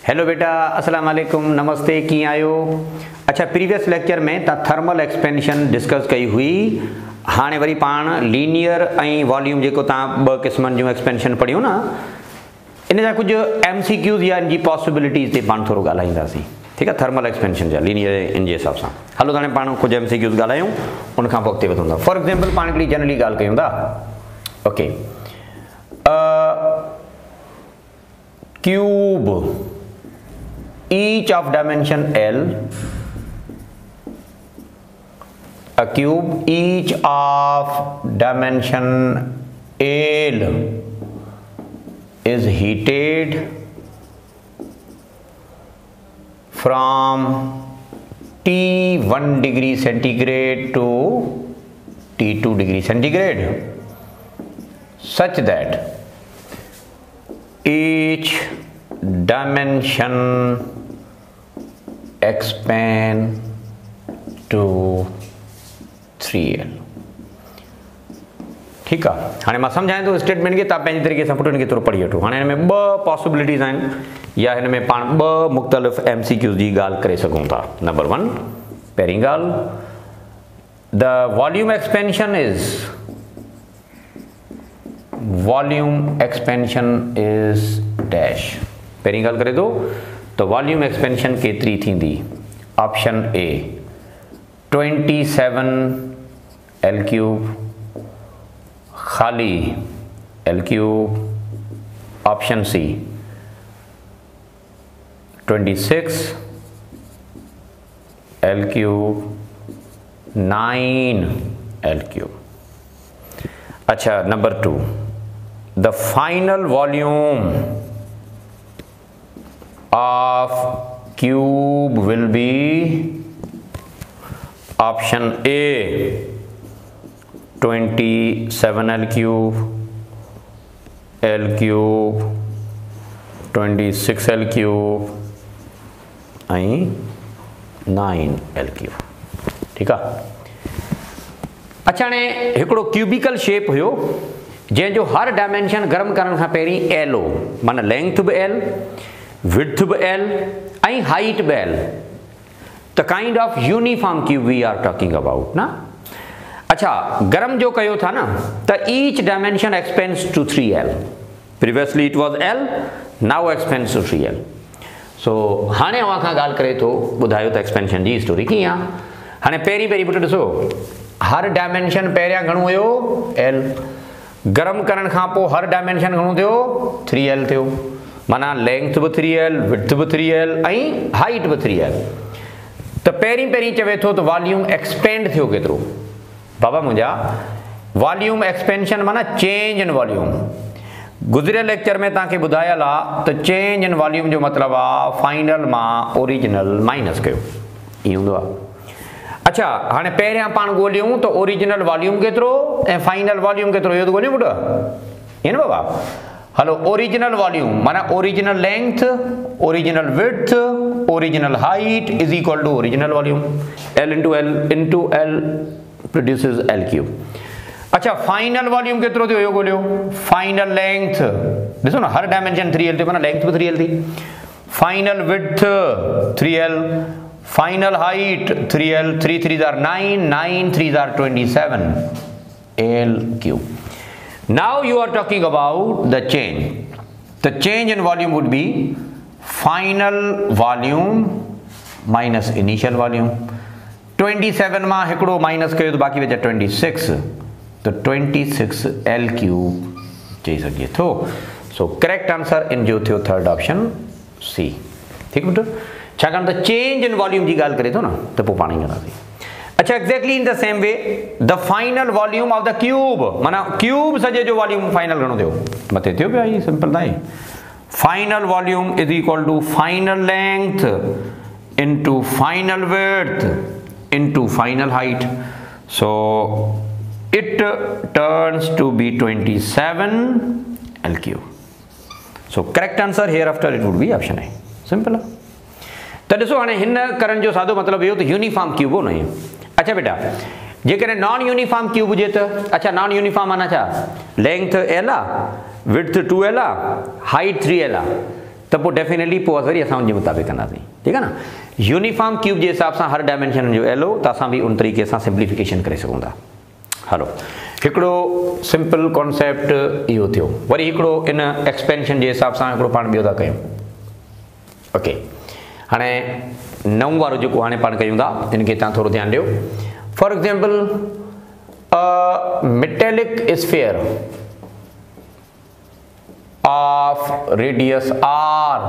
Hello बेटा, अस्सलाम वालेकुम, नमस्ते, की आयो। अच्छा, प्रीवियस लेक्चर में ता थर्मल एक्सपेंशन डिस्कस कई हुई। हाँ वरी पाण लीनियर ऐं वॉल्यूम जेको तव्हां ॿ क़िस्मनि जूं एक्सपेंशन पढ़ियूं न, इन जा कुछ MCQs या इन जी पॉसिबिलिटीज़ ते पाण थोरो ॻाल्हाईंदासीं। ठीकु आहे, थर्मल एक्सपेंशन जा लीनियर इन जे हिसाब सां। हलो हाणे पाण कुछ MCQs ॻाल्हायूं, उन खां पोइ अॻिते वधूं था। फॉर एग्जाम्पल पाण हिकिड़ी जनरली ॻाल्हि कयूं था। Okay, cube each of dimension L, a cube each of dimension L is heated from T1 degree centigrade to T2 degree centigrade such that each dimension expand to 3L। ठीक है, हाँ मैं समझाएं तो स्टेटमेंट के तब पंहिंजे तरीके से पुट इनके थोरो पढ़ी वठो। हाँ इनमें ॿ पॉसिबिलिटीज़ आहिनि या इनमें पाण ॿ मुख़्तलिफ़ MCQs जी ॻाल्हि करे सघूं था। नंबर 1, पहिरीं ॻाल्हि, the volume expansion is dash. पहिरीं ॻाल्हि करे थो त वॉल्यूम एक्सपेंशन केतिरी थींदी? ऑप्शन ए 27 L क्यूब, ख़ाली L cube. Option C 26 L cube, 9 L cube. अच्छा, number 2, the final volume of cube will be option A 27 L cube, 26 L cube and 9 L cube। ठीक है। अच्छा, ने हिकिड़ो cubical shape हुयो जंहिंजो हर dimension गरम करण खां पहिरीं L हो, माना लेंथ बि L, width बि L and height बि L। the kind of uniform cube we are talking about ना। अच्छा, गरम जो कयो था ना त each dimension expands to 3L। previously it was L, now expands to 3L। so हाणे अवां खां ॻाल्हि करे थो, ॿुधायो त एक्सपेंशन जी स्टोरी कीअं आहे। हाणे पहिरीं पुट ॾिसो, हर डायमेंशन पहिरियां घणो हुयो? L। गरम करण खां पोइ हर डायमेंशन घणो थियो? 3L थियो। माना लेंथ बि 3L, विड्थ बि 3L ऐं हाइट बि 3L। त पहिरीं चवे थो त वॉल्यूम एक्सपेंड थियो केतिरो? बाबा मुंहिंजा, वॉल्यूम एक्सपेंशन माना चेंज इन वॉल्यूम। गुज़िरियल लेक्चर में तव्हांखे ॿुधायल आहे त चेंज इन वॉल्यूम जो मतिलबु आहे फाइनल मां ओरिजिनल माइनस कयो, ईअं हूंदो आहे। अच्छा, हाणे पहिरियां पाण ॻोल्हियूं त ओरिजिनल वॉल्यूम केतिरो ऐं फाइनल वॉल्यूम केतिरो, इहो त ॻोल्हियूं पुटु, ईअं न बाबा। हलो, ओरिजिनल वॉल्यूम माना original length, original width, original height is equal to original volume. L into L produces L cube. अच्छा, फाइनल वॉल्यूम केतिरो थियो इहो ॻोल्हियो। फाइनल लेंथ ॾिसो ना, हर डायमेंशन 3L थियो, माना लेंथ बि 3L थी। Final width 3L, final height 3L, 3 3s are 9, 9 3s are 27 L cube. Now you are talking about the change. The change in volume would be final volume minus initial volume। 27 मां हिकिड़ो minus कयो त बाक़ी बचा 26, तो 26 L cube चई सघे थो। सो करेक्ट आंसर इन जो थियो थर्ड ऑप्शन सी। ठीकु बेटो, छाकाणि त चेंज इन वॉल्यूम जी ॻाल्हि करे थो न, त पोइ पाण ई कंदासीं। अच्छा, exactly in the same way the final volume of the cube, माना क्यूब सॼे जो वॉल्यूम फाइनल घणो थियो? मथे थियो पियो, ई सिंपल था। Final volume is equal to final length into final width into final height. So it turns to be 27 L cube. So correct answer here after it would be option A. Simple आहे। त ॾिसो, हाणे हिन करण जो सादो मतिलबु इहो त यूनिफॉर्म क्यूब हो न। अच्छा बेटा, जेकॾहिं नॉन यूनिफॉर्म क्यूब हुजे त, अच्छा नॉन यूनिफॉर्म माना छा? लेंथ L आहे, विड्थ 2L आहे, हाइट 3L आहे। तो पोइ डेफिनेटली पोइ वरी असां उनजे मुताबिक़ कंदासीं, ठीकु आहे न। यूनिफॉर्म क्यूब जे हिसाब सां हर डायमेंशन जो एलो त असां बि उन तरीक़े सां सिंप्लीफिकेशन करे सघूं था। हलो, हिकिड़ो सिंपल कॉन्सेप्ट इहो थियो। वरी हिकिड़ो इन एक्सपेंशन जे हिसाब सां हिकिड़ो पाण ॿियो था कयूं। ओके, हाणे 9 वारो जेको हाणे पाण कयूं था इनखे तव्हां थोरो ध्यानु ॾियो। For example, metallic sphere of radius r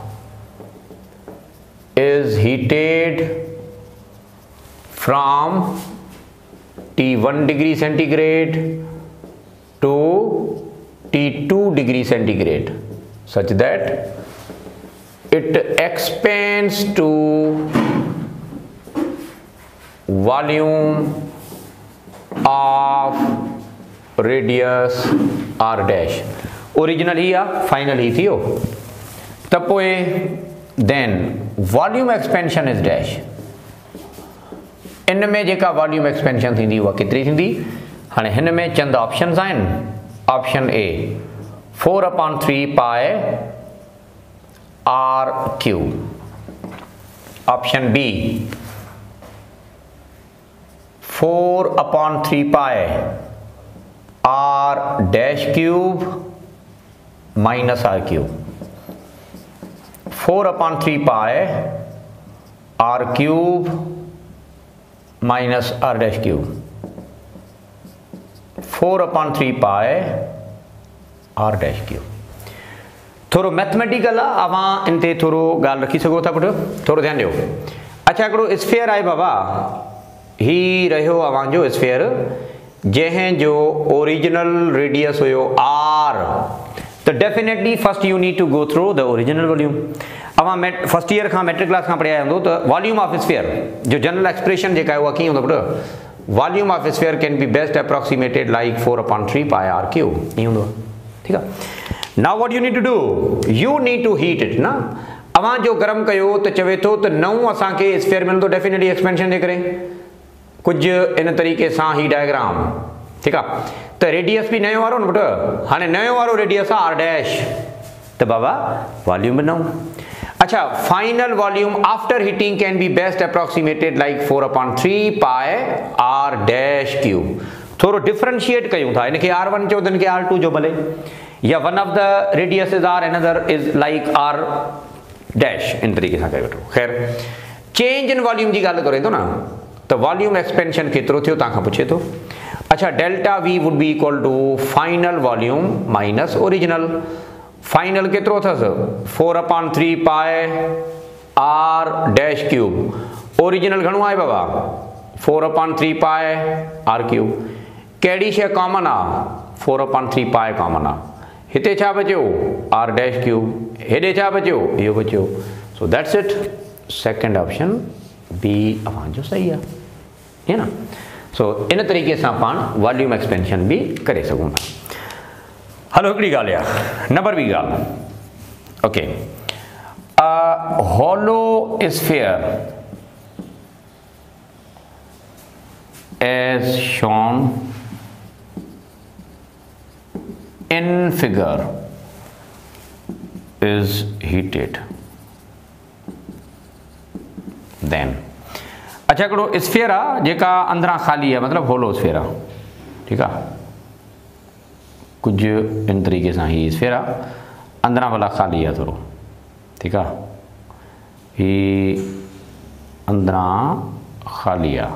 is heated from T1 degree centigrade to T2 degree centigrade such that it expands to volume of radius r dash। Original ही आहे, फाइनल ही थियो त पोइ then volume expansion is dash. इन में जेका volume expansion थींदी उहा केतिरी थींदी? हाणे हिन में चंद ऑप्शंस आहिनि। ऑप्शन ए 4/3 pi R cube, option B 4/3 pi R dash cube minus R cube, 4/3 pi R cube minus R dash cube, 4/3 pi R dash cube. थोरो मैथमेटिकल आहे, अवां इन ते थोरो ॻाल्हि रखी सघो था पुटु, थोरो ध्यानु ॾियो। अच्छा, हिकिड़ो स्फीयर आहे बाबा, ही रहियो अवांजो स्फीयर जंहिंजो ओरिजिनल रेडियस हुयो आर। तो definitely first you need to go through the original volume. अवां फर्स्ट ईयर खां मैट्रिक क्लास खां पढ़िया हूंदो त वॉल्यूम ऑफ स्फीयर जो जनरल एक्सप्रेशन जेका आहे उहा कीअं हूंदो पुटु? Volume of sphere can be best approximated like 4/3 pi R cube, ईअं हूंदो, ठीकु आहे। Now what you need to do, you need to heat it न। अवां जो गरम कयो त चवे थो त नओं असांखे स्फीयर मिलंदो डेफिनेटली एक्सपेंशन जे करे, कुझु इन तरीक़े सां ही डायग्राम, ठीकु आहे। त रेडियस बि नयो वारो न पुटु, हाणे नयो वारो रेडियस आहे आर डैश, त बाबा वॉल्यूम बि नओं। अच्छा, final volume after heating can be best approximated like 4/3 pi R dash cube. थोरो डिफरेंशिएट कयूं था, इनखे R1 चओ त इनखे R2 जो भले, या one of the radius is R, another is like R dash, इन तरीक़े सां कयो वेठो। ख़ैर, चेंज इन वॉल्यूम जी ॻाल्हि करे थो न, त वॉल्यूम एक्सपेंशन केतिरो थियो तव्हां खां पुछे थो। अच्छा, delta V would be equal to final volume minus original. Final केतिरो अथसि? 4/3 pi R dash cube. Original घणो आहे बाबा? 4/3 पाए आर क्यूब। कहिड़ी शइ कॉमन आहे? 4/3 पाए कॉमन आहे। हिते छा बचियो? Are dash cube. हेॾे छा बचियो? इहो बचियो। So that's it, second option B अवांजो सही आहे, है ना। सो इन तरीक़े सां पाण वॉल्यूम एक्सपेंशन भी करे सघूं था। हलो, हिकिड़ी ॻाल्हि आहे, नंबर ॿी ॻाल्हि। Okay, hollow sphere as shown in figure is heated, then अच्छा, हिकिड़ो स्फीयर आहे जेका अंदरां ख़ाली आहे, मतिलबु होलो स्फीयर आहे, ठीकु आहे। कुझु इन तरीक़े सां ही स्फीयर आहे, अंदरां भला ख़ाली आहे थोरो, ठीकु आहे। ही अंदरां ख़ाली आहे,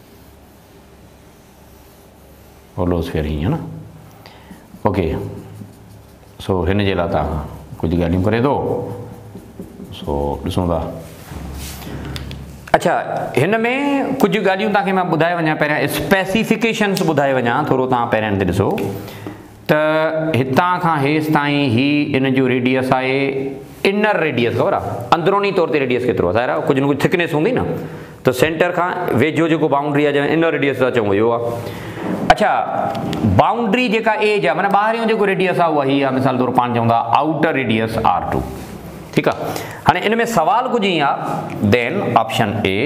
होलो स्फीयर हीअं न। ओके, सो हिन जे लाइ तव्हां कुझु ॻाल्हियूं करे थो, सो ॾिसूं था। अच्छा, हिन में कुझु ॻाल्हियूं तव्हांखे मां ॿुधाए वञा, पहिरियां स्पेसिफिकेशन्स ॿुधाए वञा, थोरो तव्हां पहिरियां हिन ते ॾिसो त हितां खां हेसि ताईं ही इन जो रेडियस आहे, इनर रेडियस ख़बर आहे, अंदरूनी तौर ते रेडियस केतिरो आहे, ज़ाहिर आहे कुझु न कुझु थिकनेस हूंदी न, त सेंटर खां वेझो जेको बाउंड्री आहे जंहिं इनर रेडियस था चऊं इहो आहे। अच्छा, बाउंड्री जेका एज आहे, माना ॿाहिरियों जेको रेडियस आहे उहा ही आहे, मिसाल तौर पाण चवंदा आउटर रेडियस R2, ठीकु आहे। हाणे इन में सवाल कुझु ईअं आहे, then option A,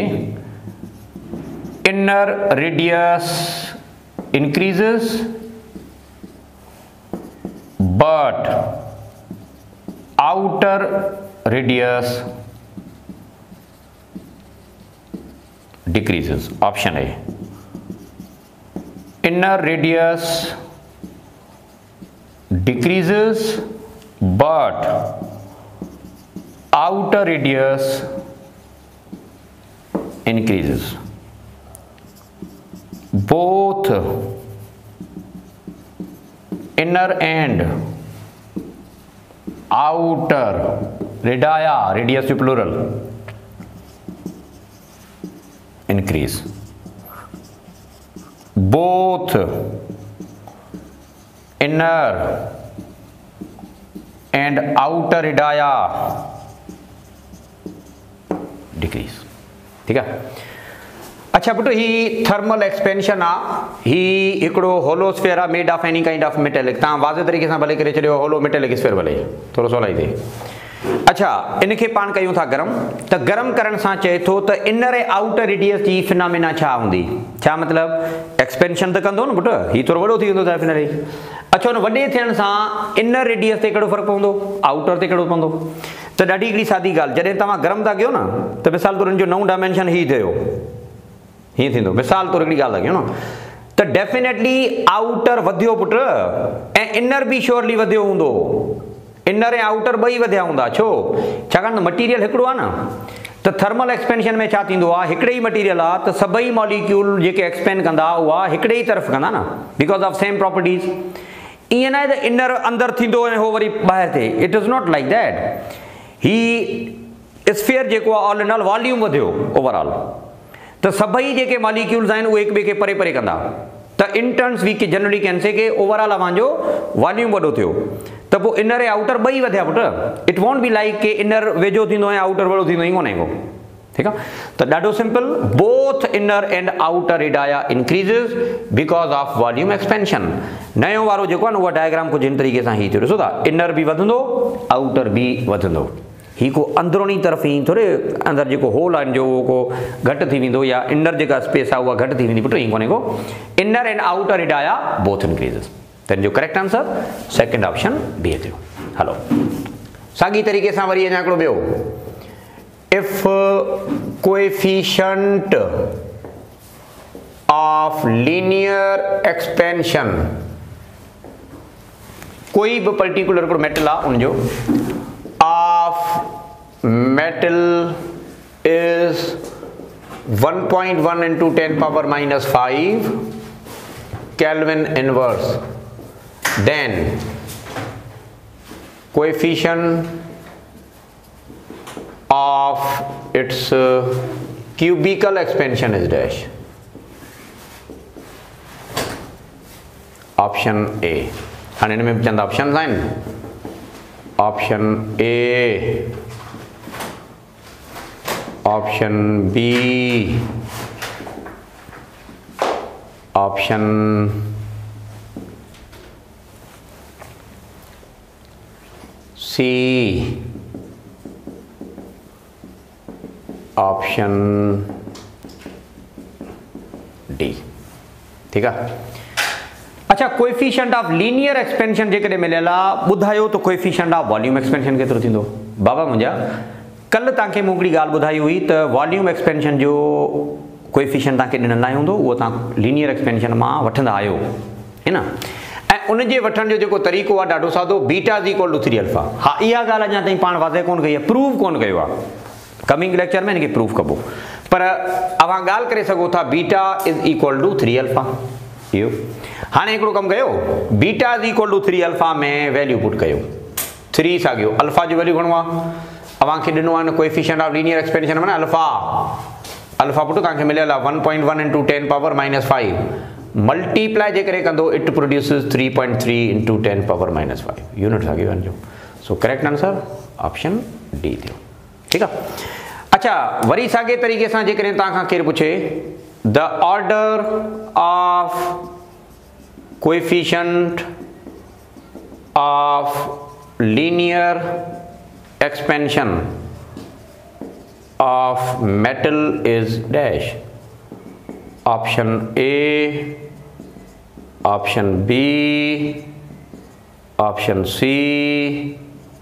inner radius increases but outer radius decreases. Option A. Inner radius decreases but outer radius increases. Both inner and outer radii, radius to plural, increase. Both inner and outer radii decrease. ठीक है. अच्छा पुट ही thermal expansion आ ही हिकिड़ो hollow sphere आ made of any kind of metallic. तव्हां वाज़े तरीक़े सां भले करे छॾियो होलो मेटेलिक स्फीयर भले थोरो सवलाई थिए. अच्छा इनखे पाण कयूं था गरम. त गरम करण सां चए थो त इनर ऐं आउटर रेडियस जी फिनोमिना छा हूंदी. छा मतिलबु एक्सपेंशन त कंदो न पुट, हीउ थोरो वॾो थी वेंदो डेफिनेटली. अच्छा हुन वॾे थियण सां इनर रेडियस ते कहिड़ो फ़र्क़ु पवंदो, आउटर ते कहिड़ो पवंदो. त ॾाढी हिकिड़ी सादी ॻाल्हि, जॾहिं तव्हां गरम था कयो न त मिसाल तौर जो नओं डायमेंशन हीउ थियो, हीअं थींदो. मिसाल तौर हिकिड़ी ॻाल्हि था कयूं न त डेफिनेटली आउटर वधियो पुट ऐं इनर बि श्योरली वधियो हूंदो. इनर ऐं आउटर ॿई वधिया हूंदा. छो? छाकाणि त मटीरियल हिकिड़ो आहे न. त थर्मल एक्सपेंशन में छा थींदो आहे, हिकिड़े ई मटीरियल आहे त सभई मॉलिक्यूल जेके एक्सपेंड कंदा उहा हिकिड़े ई तरफ़ कंदा न, बिकॉज ऑफ सेम प्रॉपर्टीज़. ईअं न आहे त इनर अंदरि थींदो ऐं हो वरी ॿाहिरि थिए. It is not like that. ही स्फीयर जेको आहे ऑल इन ऑल वॉल्यूम वधियो ओवरऑल. त सभई जेके मॉलिक्यूल्स आहिनि उहे हिक ॿिए खे परे परे कंदा. त in terms we generally can say के ओवरऑल अव्हांजो वॉल्यूम वॾो थियो. त पोइ इनर ऐं आउटर ॿई वधिया पुट. इट वॉन्ट बी लाइक के इनर वेझो थींदो ऐं आउटर वॾो थींदो, ई कोन्हे को. ठीकु आहे. त ॾाढो simple, both inner and outer radii increases because of volume expansion. नयो वारो जेको आहे न उहा डायग्राम कुझु इन तरीक़े सां ही थियो. ॾिसो था, इनर बि वधंदो, आउटर बि वधंदो. ही को अंदरूनी तरफ़ ई थोरे अंदरि जेको होल आहे जो उहो को घटि थी वेंदो, या इनर जेका स्पेस आहे उहा घटि थी वेंदी पुट, ईअं कोन्हे को. Inner and outer radii both increases. त जो correct answer second option B थियो. हलो साॻी तरीक़े सां वरी अञा हिकिड़ो ॿियो. If coefficient of linear expansion, कोई भी पर्टिकुलर हिकिड़ो मेटल आहे उनजो of metal is 1.1 into 10 power minus 5 Kelvin inverse, then coefficient of its cubical expansion is dash. Option A. And इनमें चंद ऑप्शंस आहिनि. Option A, option B, option C, option D. ठीक है. अच्छा कोएफिशिएंट ऑफ लीनियर एक्सपेंशन जेकॾहिं मिलियल आहे, ॿुधायो त कोएफिशिएंट ऑफ वॉल्यूम एक्सपेंशन केतिरो थींदो. बाबा मुंहिंजा कल्ह तव्हांखे मूं हिकिड़ी ॻाल्हि ॿुधाई हुई त वॉल्यूम एक्सपेंशन जो कोएफिशिएंट तव्हांखे ॾिनल न हूंदो, उहो तव्हां लीनियर एक्सपेंशन मां वठंदा आहियो, है न. ऐं उनजे वठण जो जेको तरीक़ो आहे ॾाढो सादो, beta is equal to 3 alpha. हा इहा ॻाल्हि अञा ताईं पाण वाज़े कोन कई आहे, प्रूव कोन कयो आहे. कमिंग लेक्चर में हिनखे प्रूव कबो, पर अव्हां ॻाल्हि करे सघो था beta is equal to 3 alpha. इहो हाणे हिकिड़ो कमु कयो, beta is equal to 3 alpha में वैल्यू पुट कयो. 3 साॻियो अल्फा जो वैल्यू घणो आहे अव्हांखे ॾिनो आहे न कोएफिशिएंट ऑफ लीनियर एक्सपेंशन माना अल्फा. अल्फा पुट तव्हांखे मिलियल आहे 1.1 into 10 power minus 5 मल्टीप्लाई जे करे कंदो it produces 3.3 into 10 power minus 5 unit साॻियो वञिजो. So correct answer option D थियो. ठीकु आहे. अच्छा वरी साॻे तरीक़े सां जेकॾहिं तव्हां खां केरु पुछे the order of coefficient of linear expansion of metal is dash. Option A, option B, option C,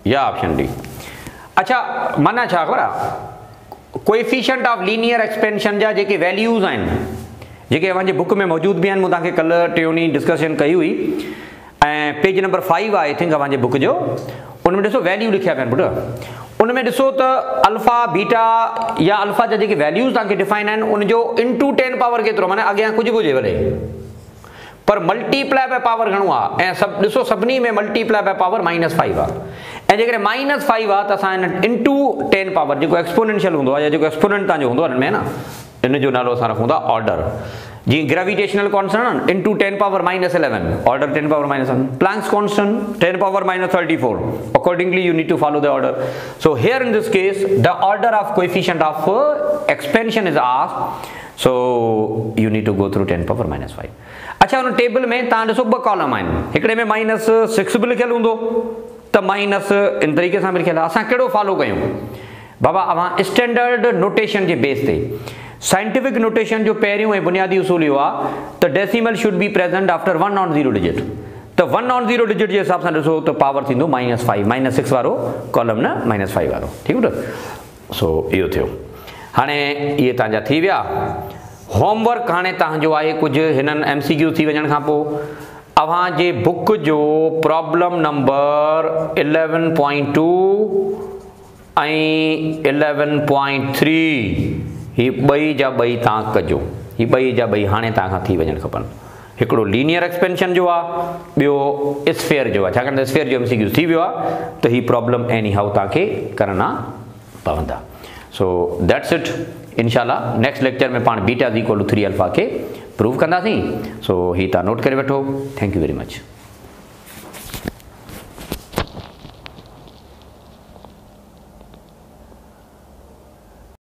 या ऑप्शन डी। अच्छा माना छा ख़बर आहे, कोएफिशिएंट ऑफ लीनियर एक्सपेंशन जा जेके वैल्यूज़ आहिनि, जेके अव्हांजे बुक में मौजूद भी आहिनि, मूं तव्हांखे कल्ह टियों डिस्कशन कई हुई, ऐं पेज नंबर 5 आहे आई थिंक अव्हांजे बुक जो, उनमें ॾिसो वैल्यू लिखिया पिया आहिनि पुट। उनमें ॾिसो त अल्फा बीटा या अल्फा जा जेके वैल्यूज़ तव्हांखे डिफाइन आहिनि उनजो इंटू 10 पावर केतिरो, माना अॻियां कुझु बि हुजे भले, पर मल्टीप्लाई बाय पावर घणो आहे, ऐं सभु ॾिसो सभिनी में मल्टीप्लाई बाय पावर -5 आहे, ऐं जेकॾहिं -5 आहे त असां हिन इंटू 10 पावर जेको एक्सपोनेंशियल हूंदो आहे या जेको एक्सपोनेंट तव्हांजो हूंदो आहे हिन में न, इन जो नालो असां रखूं था ऑर्डर। जीअं gravitational constant into 10 power -11, order 10 power -1, Planck's constant 10 power -34, accordingly you need to follow the order. So here in this case the order of coefficient of expansion is asked, so you need to go through 10 power -5। अच्छा उन table में तव्हां ॾिसो ॿ column आहिनि, हिकिड़े में -6 बि लिखियलु हूंदो त माइनस इन तरीक़े सां बि लिखियलु आहे। असां कहिड़ो फॉलो कयूं बाबा, अव्हां स्टैंडर्ड नोटेशन जे बेस ते, साइंटिफिक नोटेशन जो पहिरियों ऐं बुनियादी उसूल इहो आहे त decimal should be present after 1 on 0 digit, त 1 ऑन 0 डिजिट जे हिसाब सां ॾिसो त पावर थींदो -5, -6 वारो कॉलम न -5 वारो, ठीकु आहे। सो इहो थियो। हाणे इहे तव्हांजा थी विया होमवर्क। हाणे तव्हांजो आहे कुझु हिननि MCQ थी वञण खां पोइ अव्हांजे बुक जो प्रॉब्लम नंबर 11.2 ऐं 11.3 ही ॿई जा ॿई तव्हां कजो, ही ॿई जा ॿई हाणे तव्हां खां थी वञणु खपनि। हिकिड़ो लीनियर एक्सपेंशन जो आहे, ॿियो स्फेयर जो आहे, छाकाणि त स्फेयर जो MCQ थी वियो आहे त ही प्रॉब्लम एनी हाउ तव्हांखे करना पवंदा। So that's it. इंशाल्लाह नेक्स्ट लेक्चर में पाण बीटा = 3 अल्फा के प्रूव कंदासीं। सो ही तव्हां नोट करे वठो। Thank you very much.